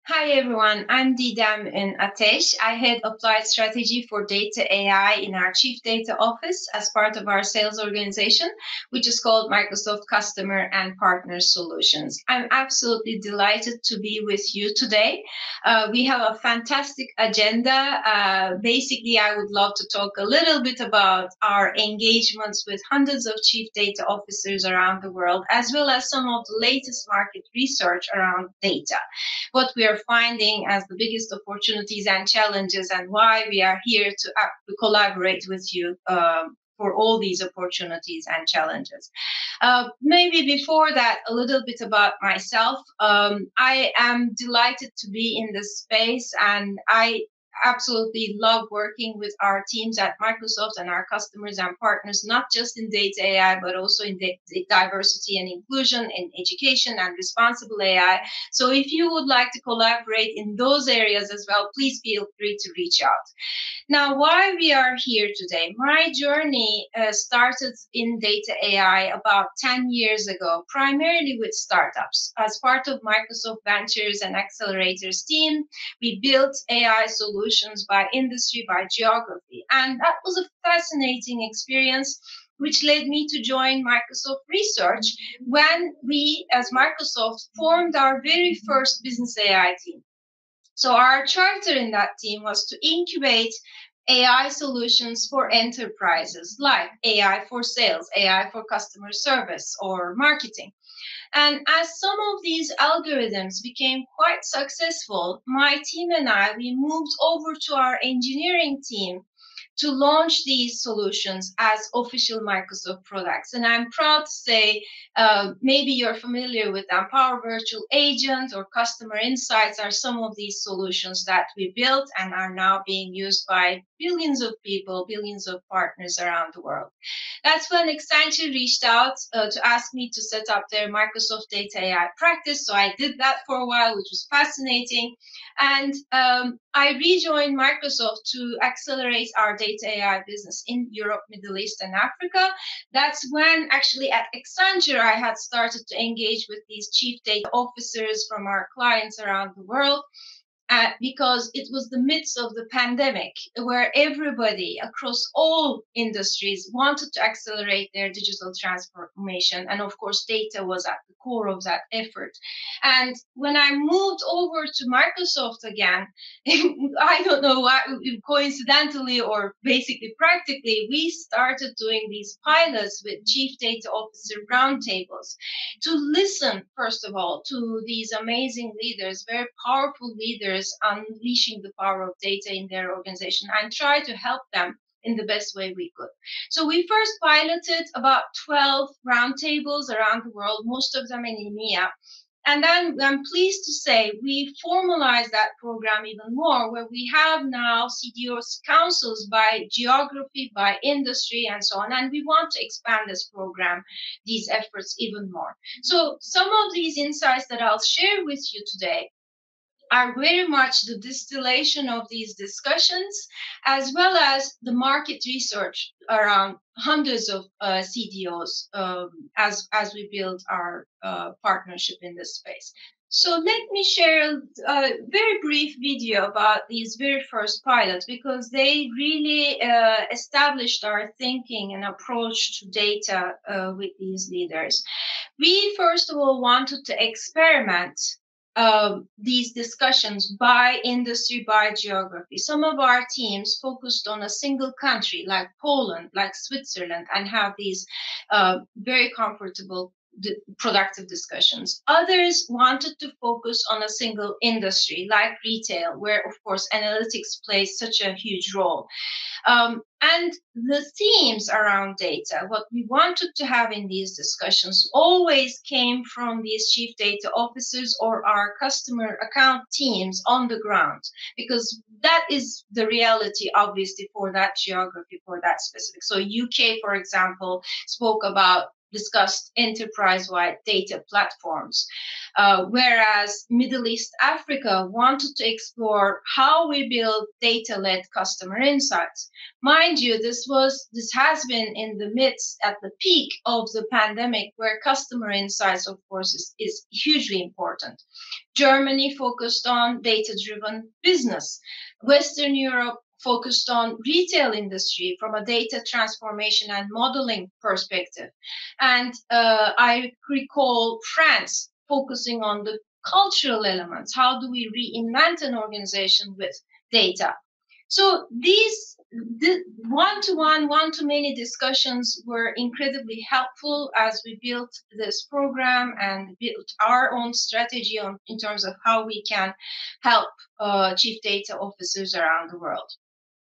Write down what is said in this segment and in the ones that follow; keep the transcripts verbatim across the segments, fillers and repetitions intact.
Hi everyone, I'm Didem in Ateş. I head applied strategy for data A I in our chief data office as part of our sales organization, which is called Microsoft Customer and Partner Solutions. I'm absolutely delighted to be with you today. Uh, we have a fantastic agenda. Uh, basically, I would love to talk a little bit about our engagements with hundreds of chief data officers around the world, as well as some of the latest market research around data, what we are finding as the biggest opportunities and challenges, and why we are here to, uh, to collaborate with you um, for all these opportunities and challenges. Uh, maybe before that, a little bit about myself. Um, I am delighted to be in this space, and I absolutely love working with our teams at Microsoft and our customers and partners, not just in data A I, but also in the, the diversity and inclusion, in education and responsible A I. So if you would like to collaborate in those areas as well, please feel free to reach out. Now, why we are here today? My journey uh, started in data A I about ten years ago, primarily with startups. As part of Microsoft Ventures and Accelerators team, we built A I solutions by industry, by geography. And that was a fascinating experience, which led me to join Microsoft Research when we, as Microsoft, formed our very first business A I team. So our charter in that team was to incubate A I solutions for enterprises, like A I for sales, A I for customer service or marketing. And as some of these algorithms became quite successful, my team and I, we moved over to our engineering team to launch these solutions as official Microsoft products. And I'm proud to say, uh, maybe you're familiar with them. Power Virtual Agent or Customer Insights are some of these solutions that we built and are now being used by billions of people, billions of partners around the world. That's when Accenture reached out uh, to ask me to set up their Microsoft Data A I practice. So I did that for a while, which was fascinating. And um, I rejoined Microsoft to accelerate our data A I business in Europe, Middle East, and Africa. That's when actually at Accenture, I had started to engage with these chief data officers from our clients around the world. Uh, because it was the midst of the pandemic where everybody across all industries wanted to accelerate their digital transformation. And of course, data was at the core of that effort. And when I moved over to Microsoft again, I don't know why, coincidentally or basically practically, we started doing these pilots with chief data officer roundtables to listen, first of all, to these amazing leaders, very powerful leaders unleashing the power of data in their organization, and try to help them in the best way we could. So we first piloted about twelve roundtables around the world, most of them in EMEA. And then I'm pleased to say we formalized that program even more, where we have now C D Os councils by geography, by industry, and so on. And we want to expand this program, these efforts even more. So some of these insights that I'll share with you today are very much the distillation of these discussions, as well as the market research around hundreds of uh, C D Os um, as, as we build our uh, partnership in this space. So let me share a very brief video about these very first pilots, because they really uh, established our thinking and approach to data uh, with these leaders. We, first of all, wanted to experiment uh, these discussions by industry, by geography. Some of our teams focused on a single country, like Poland, like Switzerland, and have these uh, very comfortable, productive discussions. Others wanted to focus on a single industry, like retail, where, of course, analytics plays such a huge role. Um, and the themes around data, what we wanted to have in these discussions, always came from these chief data officers or our customer account teams on the ground, because that is the reality, obviously, for that geography, for that specific. So U K, for example, spoke about discussed enterprise-wide data platforms, uh, whereas Middle East Africa wanted to explore how we build data-led customer insights. Mind you, this was this has been in the midst at the peak of the pandemic, where customer insights, of course, is, is hugely important. Germany focused on data-driven business. Western Europe focused on retail industry from a data transformation and modeling perspective. And uh, I recall France focusing on the cultural elements. How do we reinvent an organization with data? So these the one-to-one, one-to-many discussions were incredibly helpful as we built this program and built our own strategy on, in terms of how we can help uh, chief data officers around the world.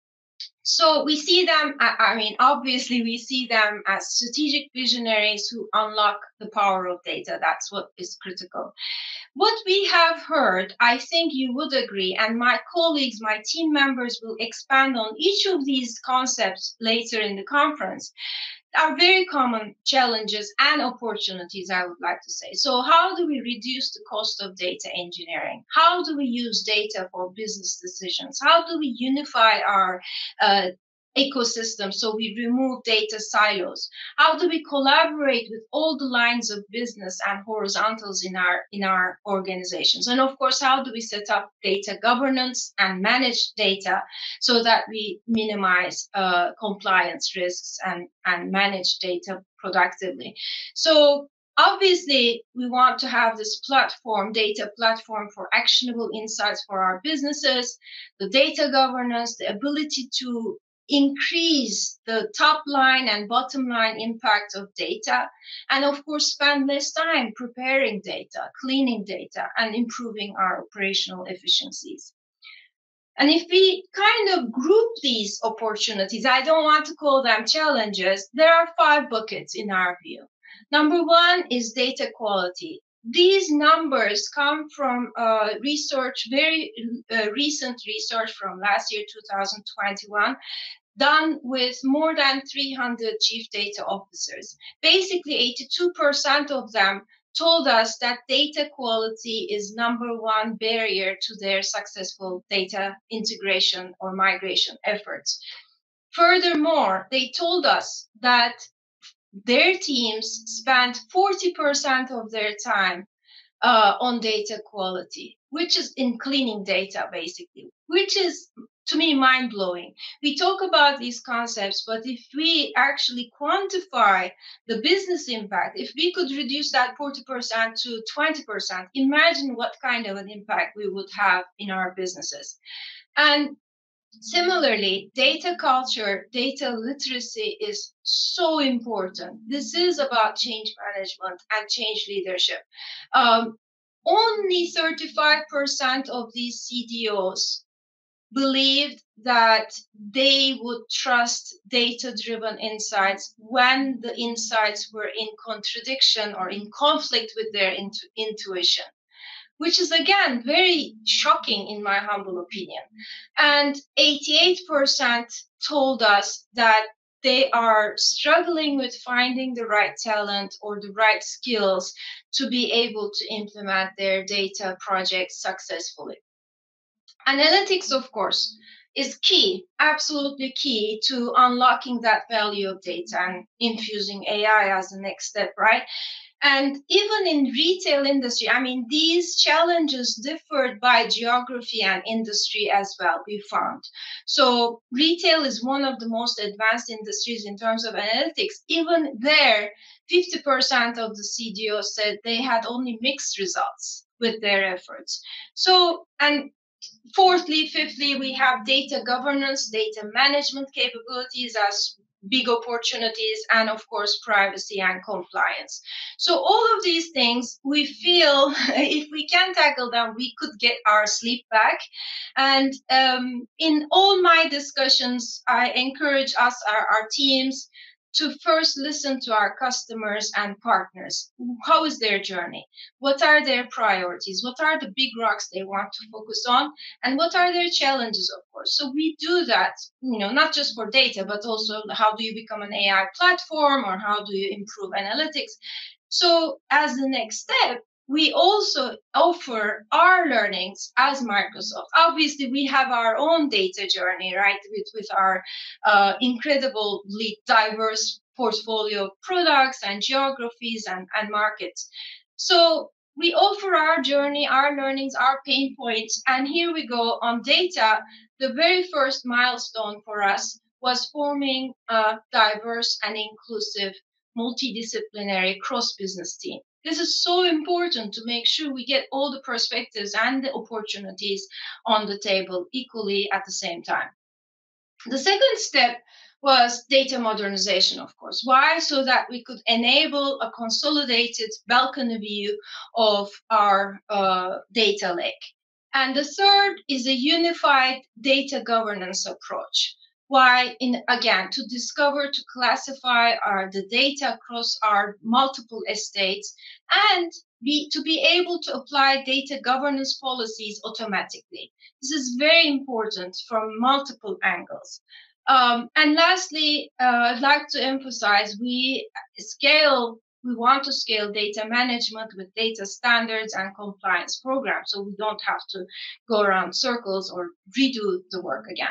So we see them, I mean, obviously we see them as strategic visionaries who unlock the power of data. That's what is critical. What we have heard, I think you would agree, and my colleagues, my team members will expand on each of these concepts later in the conference, are very common challenges and opportunities, I would like to say. So how do we reduce the cost of data engineering? How do we use data for business decisions? How do we unify our uh, ecosystem so we remove data silos? How do we collaborate with all the lines of business and horizontals in our in our organizations? And of course, how do we set up data governance and manage data so that we minimize uh, compliance risks and, and manage data productively? So obviously, we want to have this platform, data platform for actionable insights for our businesses, the data governance, the ability to increase the top line and bottom line impact of data, and of course spend less time preparing data, cleaning data, and improving our operational efficiencies. And if we kind of group these opportunities, I don't want to call them challenges, there are five buckets in our view. Number one is data quality. These numbers come from uh, research, very uh, recent research from last year, two thousand twenty-one, done with more than three hundred chief data officers. Basically, eighty-two percent of them told us that data quality is number one barrier to their successful data integration or migration efforts. Furthermore, they told us that their teams spent forty percent of their time uh, on data quality, which is in cleaning data, basically, which is, to me, mind-blowing. We talk about these concepts, but if we actually quantify the business impact, if we could reduce that forty percent to twenty percent, imagine what kind of an impact we would have in our businesses. And similarly, data culture, data literacy is so important. This is about change management and change leadership. Um, only thirty-five percent of these C D Os believed that they would trust data-driven insights when the insights were in contradiction or in conflict with their intu- intuition, which is, again, very shocking in my humble opinion. And eighty-eight percent told us that they are struggling with finding the right talent or the right skills to be able to implement their data projects successfully. Analytics, of course, is key, absolutely key to unlocking that value of data and infusing A I as the next step, right? And even in retail industry, I mean, these challenges differed by geography and industry as well, we found. So retail is one of the most advanced industries in terms of analytics. Even there, fifty percent of the C D Os said they had only mixed results with their efforts. So, and fourthly, fifthly, we have data governance, data management capabilities as big opportunities, and of course, privacy and compliance. So all of these things, we feel if we can tackle them, we could get our sleep back. And um, in all my discussions, I encourage us, our, our teams, to first listen to our customers and partners. How is their journey? What are their priorities? What are the big rocks they want to focus on? And what are their challenges, of course? course. So we do that, you know, not just for data, but also how do you become an A I platform, or how do you improve analytics. So as the next step, we also offer our learnings as Microsoft. Obviously, we have our own data journey, right, with, with our uh, incredibly diverse portfolio of products and geographies and, and markets. So we offer our journey, our learnings, our pain points. And here we go on data. The very first milestone for us was forming a diverse and inclusive multidisciplinary cross-business team. This is so important to make sure we get all the perspectives and the opportunities on the table equally at the same time. The second step was data modernization, of course. Why? So that we could enable a consolidated balcony view of our uh, data lake. And the third is a unified data governance approach. Why? In again, to discover, to classify our the data across our multiple estates, and be, to be able to apply data governance policies automatically. This is very important from multiple angles. Um, and lastly, uh, I'd like to emphasize we scale, we want to scale data management with data standards and compliance programs, so we don't have to go around circles or redo the work again.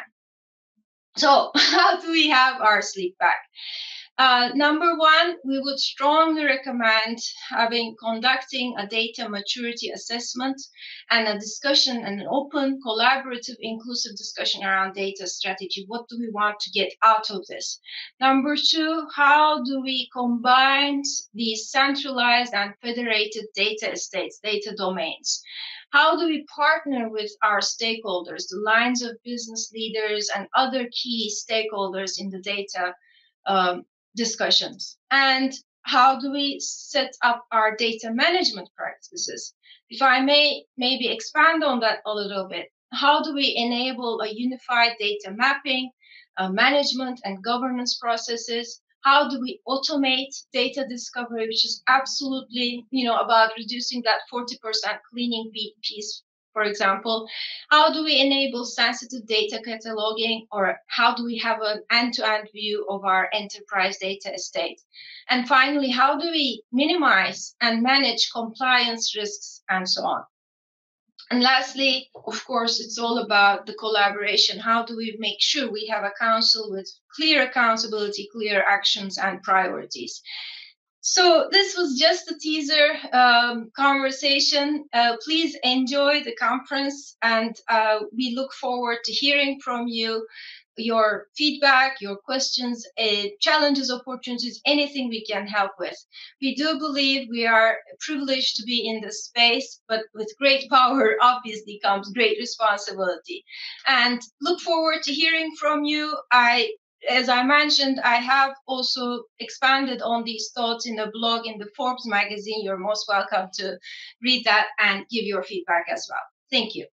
So how do we have our sleep back? Uh, number one, we would strongly recommend having conducting a data maturity assessment and a discussion, and an open, collaborative, inclusive discussion around data strategy. What do we want to get out of this? Number two, how do we combine these centralized and federated data estates, data domains? How do we partner with our stakeholders, the lines of business leaders and other key stakeholders in the data um, discussions? And how do we set up our data management practices? If I may maybe expand on that a little bit, how do we enable a unified data mapping, uh, management and governance processes? How do we automate data discovery, which is absolutely, you know, about reducing that forty percent cleaning piece, for example? How do we enable sensitive data cataloging, or how do we have an end-to-end view of our enterprise data estate? And finally, how do we minimize and manage compliance risks, and so on? And lastly, of course, it's all about the collaboration. How do we make sure we have a council with clear accountability, clear actions, and priorities? So this was just a teaser um, conversation. Uh, please enjoy the conference, and uh, we look forward to hearing from you, your feedback, your questions, uh, challenges, opportunities, anything we can help with. We do believe we are privileged to be in this space, but with great power, obviously, comes great responsibility. And look forward to hearing from you. I As I mentioned, I have also expanded on these thoughts in a blog in the Forbes magazine. You're most welcome to read that and give your feedback as well. Thank you.